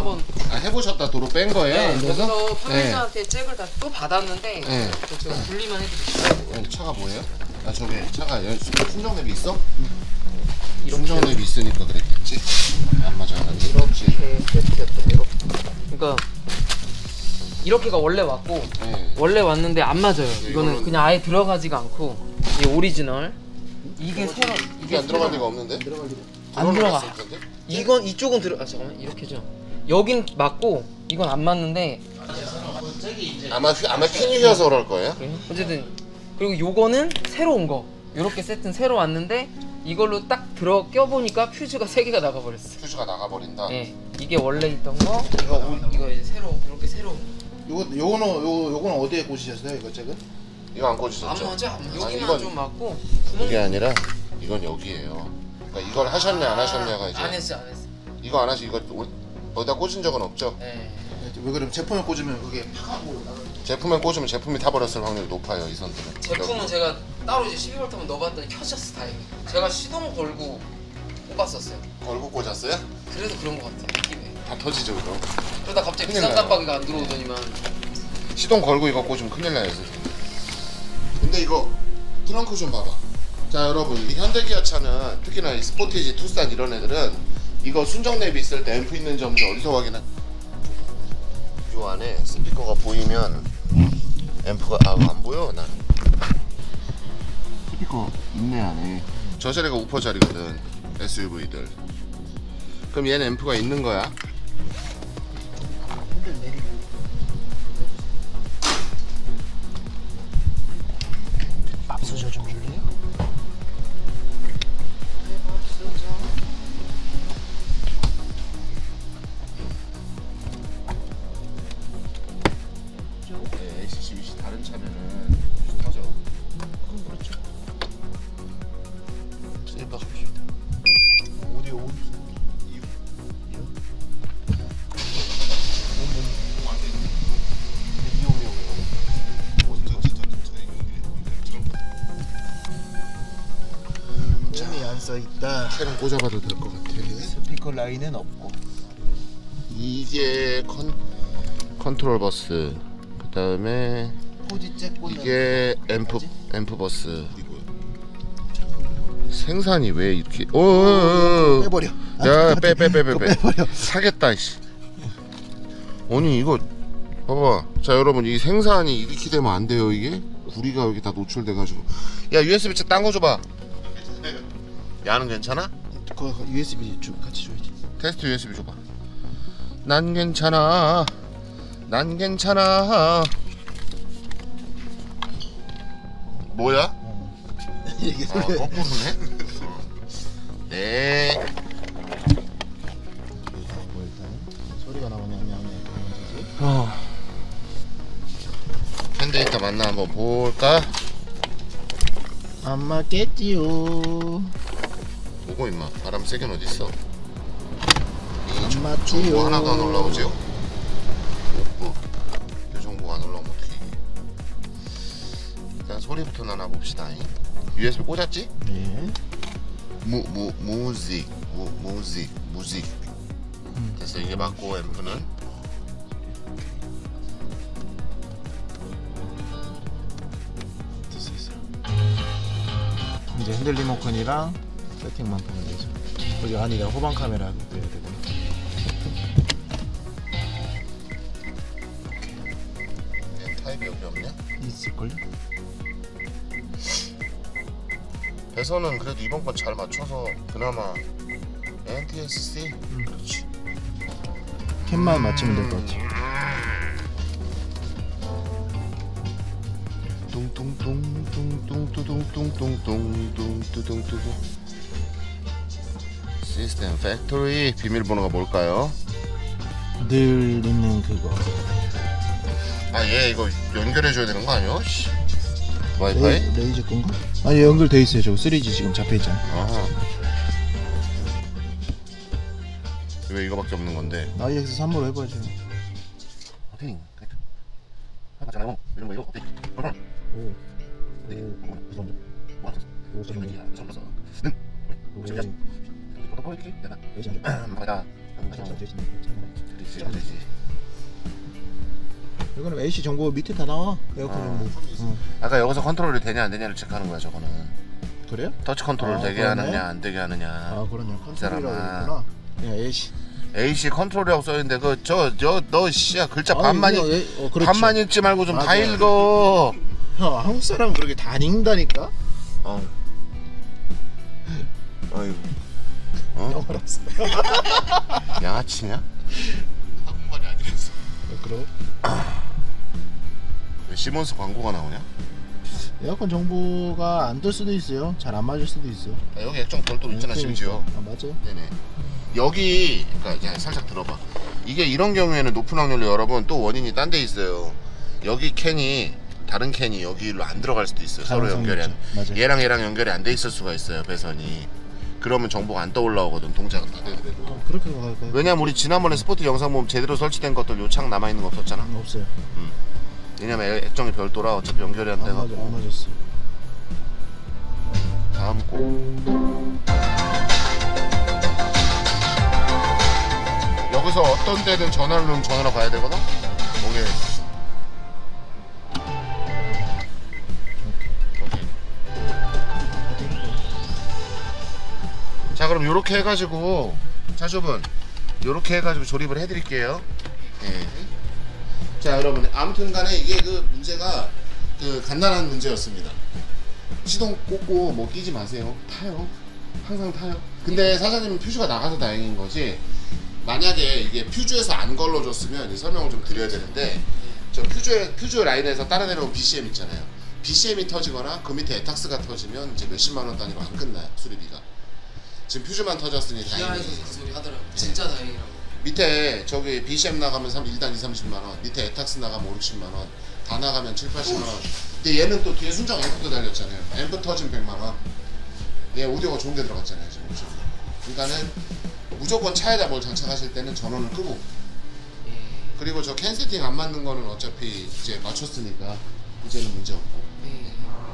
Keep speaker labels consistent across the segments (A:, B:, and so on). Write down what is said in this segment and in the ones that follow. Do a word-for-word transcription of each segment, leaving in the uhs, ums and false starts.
A: 한번
B: 아, 해보셨다 도로 뺀 거예요?
A: 네,
B: 그래서
A: 여기서 판매자한테 잭을 다 또 받았는데
B: 네.
A: 제가 분리만 해드릴게요.
B: 차가 뭐예요? 아 저기 차가 순정랩이 있어? 순정랩이 있으니까 그랬겠지? 안 맞아 안
A: 이렇게 세트였다. 이렇게. 그러니까 이렇게가 원래 왔고
B: 네.
A: 원래 왔는데 안 맞아요.
B: 네,
A: 이거는
B: 이거는...
A: 그냥 아예 들어가지가 않고 이 오리지널. 이게 새로
B: 이게 안 들어갈 리가 없는데?
A: 안 들어가. 이건 이쪽은 들어. 아 잠깐만 이렇게죠. 여긴 맞고 이건 안 맞는데.
B: 아마 휘, 아마 핀이 휘어서 그럴 거예요.
A: 그래요? 어쨌든 그리고 요거는 새로 온 거. 요렇게 세트는 새로 왔는데 이걸로 딱 들어 껴보니까 퓨즈가 세 개가 나가버렸어.
B: 퓨즈가 나가버린다.
A: 네, 이게 원래 있던 거. 이거 이거 이제 새로 이렇게 새로.
C: 요거 요거는 요 요거는 어디에 꽂으셨어요? 이거 잭은?
B: 이거 안 꽂으셨죠?
A: 안 맞아. 여기만
B: 아니, 이건,
A: 좀 맞고.
B: 그게 아니라 이건 여기에요. 그러니까 이걸 하셨냐 안 하셨냐가 이제.
A: 안 했어 안 했어.
B: 이거 안 하시 이거 어디다 꽂은 적은 없죠?
A: 네.
C: 왜 그러면 제품에 꽂으면 그게 팍 하고 나가는
B: 제품에 꽂으면 제품이 타버렸을 확률이 높아요 이 선들은.
A: 제품은 제가 따로 이제 십이 볼트 한번 넣어봤더니 켜졌어 다행히. 제가 시동 걸고 꼽았었어요.
B: 걸고 꽂았어요?
A: 그래서 그런 것 같아 느낌에.
B: 다 터지죠 그럼.
A: 그러다 갑자기
B: 큰일
A: 비상
B: 나요.
A: 깜빡이가 안 들어오더니만.
B: 시동 걸고 이거 꽂으면 큰일 나요 선생님. 근데 이거 트렁크 좀 봐봐. 자 여러분 이 현대기아차는 특히나 이 스포티지, 투싼 이런 애들은 이거 순정랩이 있을 때 앰프 있는 점을 어디서 확인해? 요 안에 스피커가 보이면 앰프가 아 안 보여 난. 스피커 있네 안에. 저 자리가 우퍼 자리거든 에스유브이들. 그럼 얘는 앰프가 있는 거야.
C: 밥솥 좀 줄래요?
B: 네, 에이씨씨, 유씨 다른 차면은 터져.
C: 그건 그렇죠. 셀바 줍시다. 오디오 오디오. 잼이 안 써있다.
B: 캐는 꽂아봐도 될 것 같아.
C: 스피커 라인은 없고.
B: 이게 컨 컨트롤 버스. 그 다음에
C: 포지 잭 꽂는
B: 이게 앰프 앰프 버스. 생산이 왜 이렇게? 오.
C: 빼버려.
B: 야, 빼 빼 빼 빼 빼.
C: 빼버려.
B: 사겠다 씨. 아니 이거 봐봐. 자 여러분 이 생산이 이렇게 되면 안 돼요 이게. 구리가 여기 다 노출돼가지고. 야 유에스비 차 딴 거 줘봐. 야는 괜찮아?
C: 그 유에스비 좀 같이 줘야지.
B: 테스트 유에스비 줘봐. 난 괜찮아. 난 괜찮아. 뭐야?
C: 이게
B: 아, 거꾸로네? 네.
C: 뭐 일단 소리가 나오냐 안 나오냐 그런 거지.
B: 어. 팬데이터 맞나 한번 볼까?
C: 안 맞겠지요.
B: 보고 임마. 바람 세게는 어딨어?
C: 안 맞지요.
B: 정보 하나도 안 올라오지요? 없고. 이 정보가 안 올라오면 어떻게 이게? 일단 소리부터 나눠 봅시다. 유에스비 꽂았지?
C: 네.
B: 무, 무, 무직, 무, 무직, 무직.
C: 음.
B: 됐어. 이게 맞고 앰프는
C: 됐어 됐어. 이제 핸들 리모컨이랑 세팅만 보면 되죠. 여기 안이가 후방 카메라 넣어야 되고.
B: 네, 타입이 여기 없냐?
C: 있을걸요?
B: 배선은 그래도 이번 건 잘 맞춰서 그나마 엔티에스씨.
C: 음 그렇지. 캔만 맞추면 될 것 같아.
B: 뚱뚱뚱뚱뚱뚱뚱뚱뚱뚱뚱뚱뚱 시스템 팩토리 비밀번호가 뭘까요?
C: 늘 있는 그거.
B: 아 얘 이거 연결해줘야 되는 거 아니야? 와이파이?
C: 레이, 레이저 건가? 아니 연결돼 있어요. 저거 쓰리지 지금 잡혀 있잖아.
B: 아하. 왜 이거밖에 없는 건데?
C: 아이엑스 삼으로 해봐야죠.
B: 어팅 해봤잖아요. 이런 거 이거 어팅.
C: 오. 오. 무서운데?
B: 뭐
C: 오십 년.
B: 처음 봤어. 응.
C: 오십 년.
B: 어떤 거 이렇게? 내가.
C: 레이저 안 줘.
B: 맞아.
C: 잘 되시네. 괜찮네.
B: 되지 되지.
C: 이거는 에이씨 정보 밑에 다 나와. 에어컨
B: 어.
C: 정보. 어.
B: 아까 여기서 컨트롤이 되냐 안 되냐를 체크하는 거야 저거는.
C: 그래요?
B: 터치 컨트롤
C: 아,
B: 되게
C: 그러네.
B: 하느냐 안 되게 하느냐.
C: 아 그러냐. 컨트롤이라고
B: 사람아.
C: 했구나. 야 에이씨.
B: 에이씨 컨트롤이라고 써있는데 그 저 저 너 씨야 글자
C: 아니,
B: 반만
C: 그냥
B: 읽
C: 에- 어, 그렇지.
B: 반만 읽지 말고 좀 다
C: 맞아.
B: 읽어.
C: 형 한국 사람 그렇게 다 읽는다니까.
B: 어. 어이구. 어?
C: 형 알았어.
B: 양아치냐? 한국말이 아니라서.
C: 그럼
B: 왜 시몬스 광고가 나오냐?
C: 에어컨 정보가 안 뜰 수도 있어요. 잘 안 맞을 수도 있어.
B: 아, 여기 액정 별도로 있잖아 심지어.
C: 아 맞아.
B: 네네. 여기 그러니까 이제 살짝 들어봐. 이게 이런 경우에는 높은 확률로 여러분 또 원인이 딴 데 있어요. 여기 캔이 다른 캔이 여기로 안 들어갈 수도 있어요. 서로
C: 가능성이
B: 연결이 안.
C: 있죠. 맞아요.
B: 얘랑 얘랑 연결이 안 돼 있을 수가 있어요. 배선이. 그러면 정보가 안 떠올라오거든. 동작은 다 되더라도.
C: 어, 그렇게 가. 가-
B: 왜냐면 우리 지난번에 스포티 영상 보면 제대로 설치된 것들 요창 남아 있는 거 없었잖아.
C: 음, 없어요.
B: 왜냐면 액정이 별도라 어차피 연결이 안
C: 안 맞아.
B: 돼가지고.
C: 안 맞았어.
B: 다음 곡. 여기서 어떤 데든 전화를 누르면 전화로 가야 되거든? 오케이. 오케이. 자 그럼 요렇게 해가지고 차주분 요렇게 해가지고 조립을 해드릴게요. 예. 자 여러분 아무튼 간에 이게 그 문제가 그 간단한 문제였습니다. 시동 꽂고 뭐 끼지 마세요. 타요. 항상 타요. 근데 사장님은 퓨즈가 나가서 다행인 거지. 만약에 이게 퓨즈에서 안 걸러줬으면 이 설명을 좀 드려야 되는데 저 퓨즈 퓨즈 라인에서 따라 내려온 비씨엠 있잖아요. 비씨엠이 터지거나 그 밑에 에탁스가 터지면 이제 몇십만 원 단위로 안 끝나요 수리비가. 지금 퓨즈만 터졌으니 다행이에요.
A: 기아에서 그 소리 하더라고. 진짜 다행이라고.
B: 밑에 저기 비씨엠 나가면 일 단 이삼십만 원, 밑에 에탁스 나가면 오육십만 원, 다 나가면 칠팔십만 원. 근데 얘는 또 뒤에 순정 앰프도 달렸잖아요. 앰프 터진 백만 원. 얘 오디오가 좋은 데 들어갔잖아요 지금. 그러니까는 무조건 차에다 뭘 장착하실 때는 전원을 끄고.
A: 예.
B: 그리고 저 캔 세팅 안 맞는 거는 어차피 이제 맞췄으니까 이제는 문제 없고.
A: 예.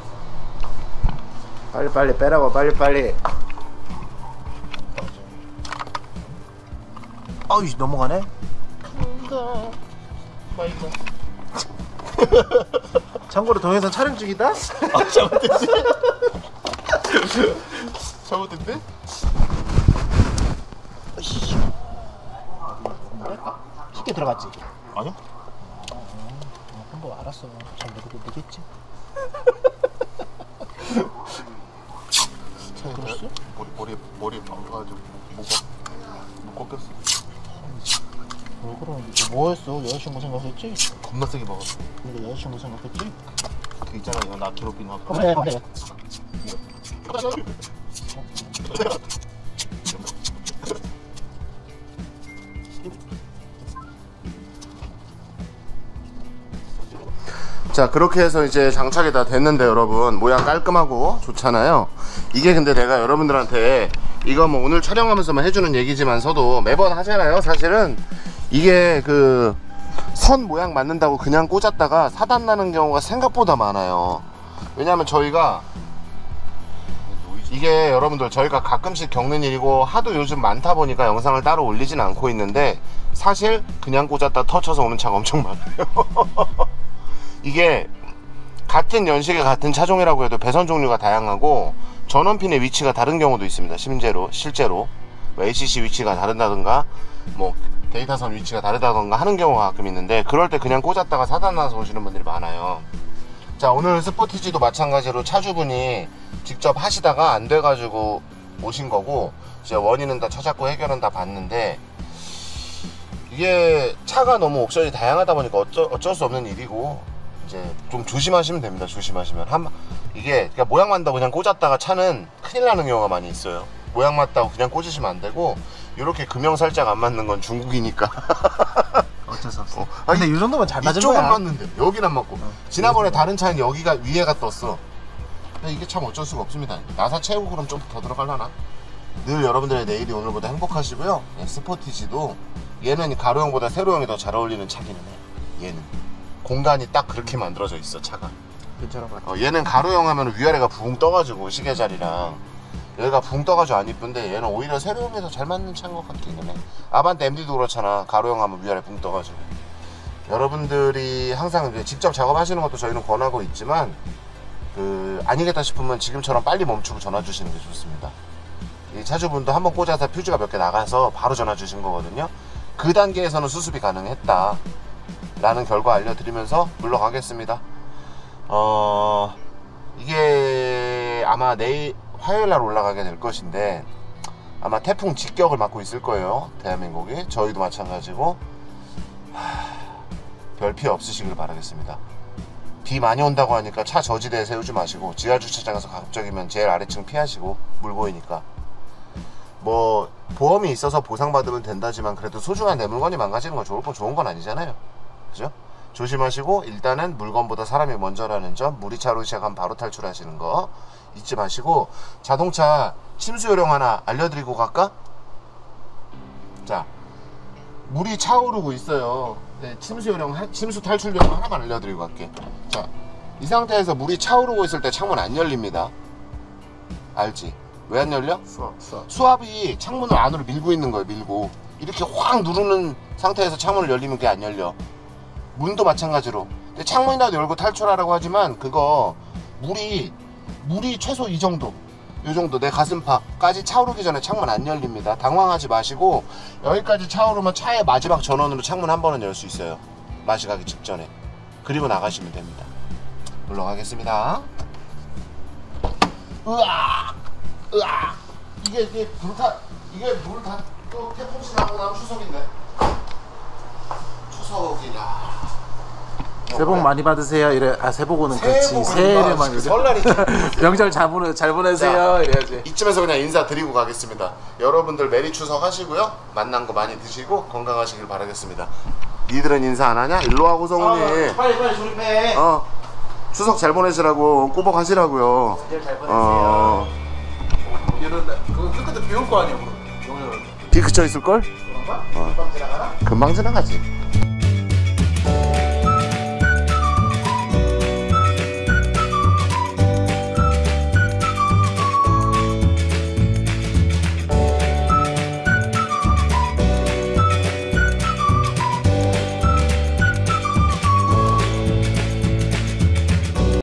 C: 빨리 빨리 빼라고 빨리 빨리. 어이 넘어가네. 참고로 동영상 촬영 중이다. 아 잘못됐지.
B: 잘못됐네?
C: 쉽게 들어갔지.
B: 아니요.
C: 어, 한거 알았어. 잘 모르고 되겠지. 잘 들었어?
B: 머리 머리 머리 아파가지고 뭐가 못 꺾였어.
C: 왜 그러는데? 뭐 했어? 여자친구 생각했지?
B: 겁나 세게 먹었어.
C: 근데 여자친구 생각했지?
B: 그 있잖아 이거 나 괴롭히는 거.
C: 그래 그래.
B: 자 그렇게 해서 이제 장착이 다 됐는데 여러분 모양 깔끔하고 좋잖아요. 이게 근데 내가 여러분들한테 이거 뭐 오늘 촬영하면서만 해주는 얘기지만서도 매번 하잖아요. 사실은 이게 그 선 모양 맞는다고 그냥 꽂았다가 사단 나는 경우가 생각보다 많아요. 왜냐면 저희가 이게 여러분들 저희가 가끔씩 겪는 일이고 하도 요즘 많다 보니까 영상을 따로 올리진 않고 있는데 사실 그냥 꽂았다 터쳐서 오는 차가 엄청 많아요. 이게 같은 연식의 같은 차종이라고 해도 배선 종류가 다양하고 전원핀의 위치가 다른 경우도 있습니다. 실제로 실제로 엘씨씨 위치가 다르다든가 뭐 데이터선 위치가 다르다던가 하는 경우가 가끔 있는데 그럴 때 그냥 꽂았다가 사단나서 오시는 분들이 많아요. 자 오늘 스포티지도 마찬가지로 차주분이 직접 하시다가 안 돼가지고 오신 거고 이제 원인은 다 찾았고 해결은 다 봤는데 이게 차가 너무 옵션이 다양하다 보니까 어쩌, 어쩔 수 없는 일이고 이제 좀 조심하시면 됩니다. 조심하시면 한 이게 그러니까 모양 맞다고 그냥 꽂았다가 차는 큰일 나는 경우가 많이 있어요. 모양 맞다고 그냥 꽂으시면 안 되고 이렇게 금형 살짝 안 맞는 건 중국이니까
C: 어쩔 수 없어.
B: 어,
C: 근데
B: 아니,
C: 이 정도면 잘 맞은
B: 이쪽은
C: 거야.
B: 맞는데 여기는 안 맞고
C: 어,
B: 지난번에 다른 차는 여기가 위에가 떴어. 근데 이게 참 어쩔 수가 없습니다. 나사 채우고 그럼 좀 더 들어갈라나? 늘 여러분들의 내일이 오늘보다 행복하시고요. 네, 스포티지도 얘는 가로형보다 세로형이 더 잘 어울리는 차기는 해. 얘는 공간이 딱 그렇게 만들어져 있어 차가.
C: 괜찮아 봐.
B: 어, 얘는 가로형 하면 위아래가 붕 떠가지고 시계 자리랑 여기가 붕 떠가지고 안 이쁜데 얘는 오히려 세로형에 더 잘 맞는 차인 것 같기는 해. 아반떼 엠디도 그렇잖아. 가로형 하면 위아래 붕 떠가지고. 여러분들이 항상 이제 직접 작업하시는 것도 저희는 권하고 있지만 그 아니겠다 싶으면 지금처럼 빨리 멈추고 전화 주시는 게 좋습니다. 이 차주분도 한번 꽂아서 퓨즈가 몇 개 나가서 바로 전화 주신 거거든요. 그 단계에서는 수습이 가능했다 라는 결과 알려드리면서 물러가겠습니다. 어... 이게 아마 내일 화요일날 올라가게 될 것인데 아마 태풍 직격을 맞고 있을 거예요. 대한민국이. 저희도 마찬가지고. 별 피해 없으시길 바라겠습니다. 비 많이 온다고 하니까 차 저지대에 세우지 마시고 지하주차장에서 가급적이면 제일 아래층 피하시고 물 보이니까. 뭐 보험이 있어서 보상받으면 된다지만 그래도 소중한 내 물건이 망가지는 건 좋을 건 좋은 건 아니잖아요. 그죠? 조심하시고 일단은 물건보다 사람이 먼저라는 점, 물이 차로 시작하면 바로 탈출하시는 거 잊지 마시고, 자동차 침수 요령 하나 알려드리고 갈까? 자, 물이 차오르고 있어요. 네, 침수 요령, 침수 탈출 요령 하나만 알려드리고 갈게. 자, 이 상태에서 물이 차오르고 있을 때 창문 안 열립니다. 알지? 왜 안 열려?
C: 수압, 수압.
B: 수압이 창문을 안으로 밀고 있는 거예요. 밀고 이렇게 확 누르는 상태에서 창문을 열리면 그게 안 열려. 문도 마찬가지로. 근데 창문이라도 열고 탈출하라고 하지만 그거 물이 물이 최소 이 정도, 이 정도 내 가슴팍까지 차오르기 전에 창문 안 열립니다. 당황하지 마시고 여기까지 차오르면 차의 마지막 전원으로 창문 한 번은 열 수 있어요. 맛이 가기 직전에. 그리고 나가시면 됩니다. 물러가겠습니다. 으악, 으악. 이게 이게 불타 이게 물 다 또 태풍 지나고 나면 추석인데. 추석이라.
C: 새해 복 많이 받으세요. 이래. 아, 새해 복 오는
B: 새해
C: 그렇지.
B: 복을
C: 새해를 많이.
B: 그 설날이
C: 명절 잘 보내 잘 보내세요.
B: 자,
C: 이래야지.
B: 이쯤에서 그냥 인사드리고 가겠습니다. 여러분들 메리 추석 하시고요. 만난 거 많이 드시고 건강하시길 바라겠습니다. 니들은 인사 안 하냐? 일로 와고 성훈이.
C: 빨리 빨리 조립해.
B: 어, 추석 잘 보내시라고 꾸벅 하시라고요.
C: 잘 보내세요.
B: 어,
C: 이런 그거 끝까지 비올 거 아니야, 뭐.
B: 비 그쳐 있을 걸?
C: 그런가?
B: 어.
C: 금방 지나가나?
B: 금방 지나가지.